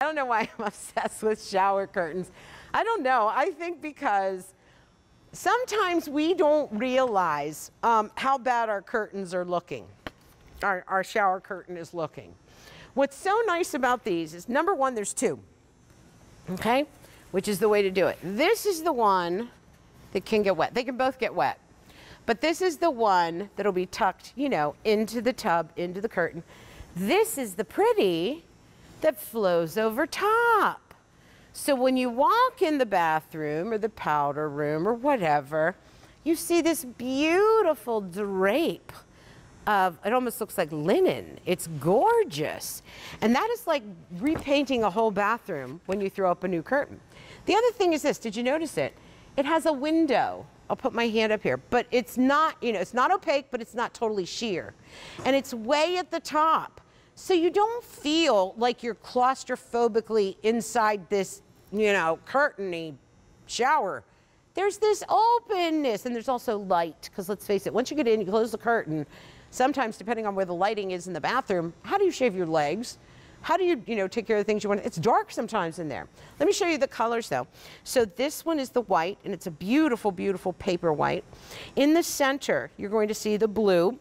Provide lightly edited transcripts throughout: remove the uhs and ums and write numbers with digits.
don't know why I'm obsessed with shower curtains. I don't know. I think because sometimes we don't realize how bad our curtains are looking. Our shower curtain is looking. What's so nice about these is, number one, there's two, okay? Which is the way to do it. This is the one that can get wet. They can both get wet. But this is the one that'll be tucked, you know, into the tub, into the curtain. This is the pretty that flows over top. So when you walk in the bathroom or the powder room or whatever, you see this beautiful drape of, it almost looks like linen. It's gorgeous. And that is like repainting a whole bathroom when you throw up a new curtain. The other thing is this, did you notice it? It has a window. I'll put my hand up here, but it's not, you know, it's not opaque, but it's not totally sheer. And it's way at the top. So you don't feel like you're claustrophobically inside this, you know, curtainy shower. There's this openness, and there's also light, because let's face it, once you get in, you close the curtain, sometimes depending on where the lighting is in the bathroom, how do you shave your legs? How do you, you know, take care of the things you want? It's dark sometimes in there. Let me show you the colors though. So this one is the white, and it's a beautiful, beautiful paper white. In the center, you're going to see the blue.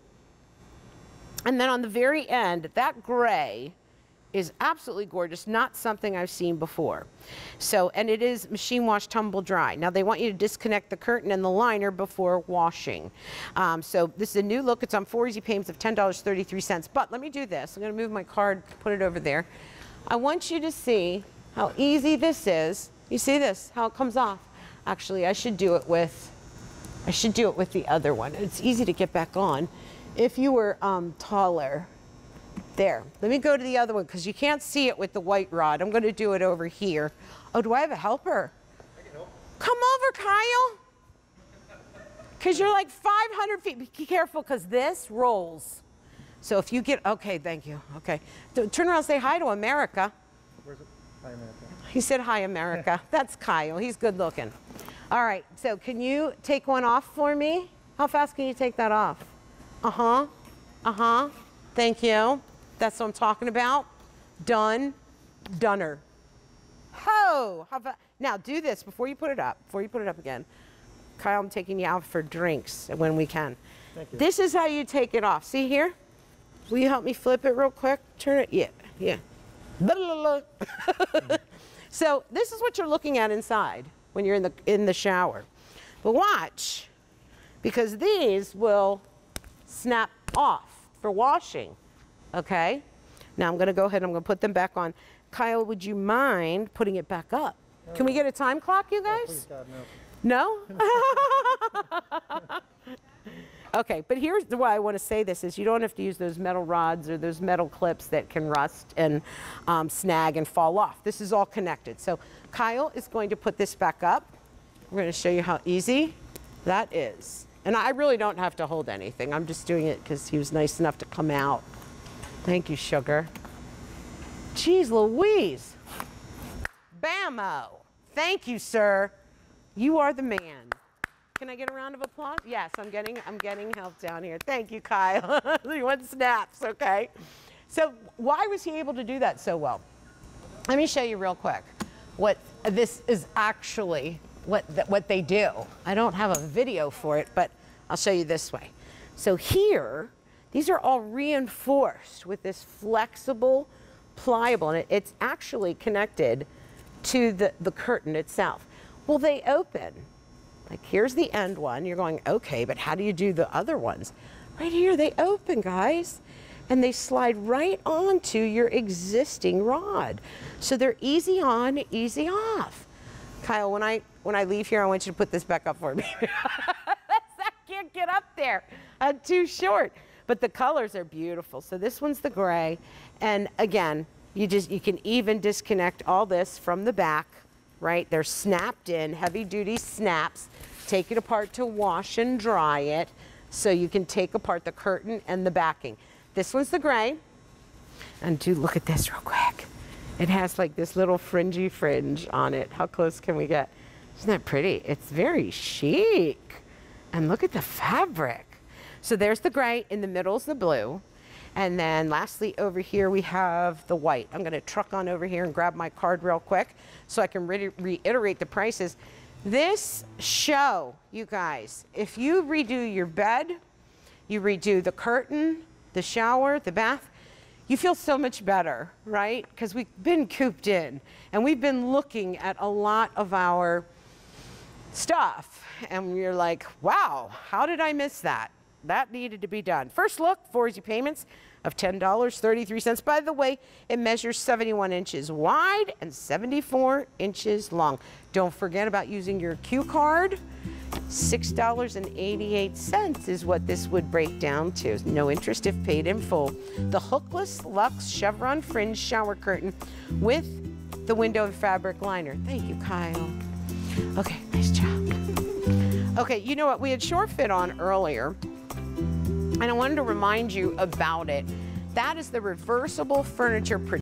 And then on the very end, that gray is absolutely gorgeous, not something I've seen before. So, and it is machine wash, tumble dry. Now they want you to disconnect the curtain and the liner before washing. So this is a new look. It's on 4 easy payments of $10.33. But let me do this. I'm gonna move my card, put it over there. I want you to see how easy this is. You see this, how it comes off. Actually, I should do it with the other one. It's easy to get back on. If you were taller. There, let me go to the other one because you can't see it with the white rod. I'm going to do it over here. Oh, do I have a helper? I can help. Come over, Kyle. Because you're like 500 feet. Be careful because this rolls. So if you get, okay, thank you. Okay. Turn around and say hi to America. Where's it? Hi, America. He said hi, America. That's Kyle. He's good looking. All right, so can you take one off for me? How fast can you take that off? Uh-huh. Uh-huh. Thank you. That's what I'm talking about. Done. Dunner. Ho! How about, now do this before you put it up. Before you put it up again. Kyle, I'm taking you out for drinks when we can. Thank you. This is how you take it off. See here? Will you help me flip it real quick? Turn it. Yeah. Yeah. So this is what you're looking at inside when you're in the shower. But watch, because these will snap off for washing. Okay, now I'm going to go ahead and I'm going to put them back on. Kyle, would you mind putting it back up? Can we get a time clock, you guys? Oh, please, God, no. No? Okay, but here's why I want to say this is you don't have to use those metal rods or those metal clips that can rust and snag and fall off. This is all connected. So Kyle is going to put this back up. We're going to show you how easy that is. And I really don't have to hold anything. I'm just doing it because he was nice enough to come out. Thank you, sugar. Jeez Louise. Bammo. Thank you, sir. You are the man. Can I get a round of applause? Yes, I'm getting help down here. Thank you, Kyle. You want snaps, okay? So why was he able to do that so well? Let me show you real quick what this is actually, what they do. I don't have a video for it, but I'll show you this way. So here, these are all reinforced with this flexible, pliable, and it's actually connected to the curtain itself. Well, they open. Like here's the end one. You're going, okay, but how do you do the other ones? Right here, they open, guys. And they slide right onto your existing rod. So they're easy on, easy off. Kyle, when I leave here, I want you to put this back up for me. I can't get up there. I'm too short. But the colors are beautiful. So this one's the gray. And again, you can even disconnect all this from the back, right? They're snapped in, heavy duty snaps. Take it apart to wash and dry it. So you can take apart the curtain and the backing. This one's the gray. And do look at this real quick. It has like this little fringy fringe on it. How close can we get? Isn't that pretty? It's very chic. And look at the fabric. So there's the gray, in the middle is the blue. And then lastly, over here, we have the white. I'm gonna truck on over here and grab my card real quick so I can reiterate the prices. This show, you guys, if you redo your bed, you redo the curtain, the shower, the bath, you feel so much better, right? Because we've been cooped in and we've been looking at a lot of our stuff and you're like, wow, how did I miss that? That needed to be done. First look, 4 easy payments of $10.33. By the way, it measures 71 inches wide and 74 inches long. Don't forget about using your Q card. $6.88 is what this would break down to. No interest if paid in full. The hookless luxe chevron fringe shower curtain with the window and fabric liner. Thank you, Kyle. Okay, nice job. Okay, you know what? We had Shore Fit on earlier, and I wanted to remind you about it. That is the reversible furniture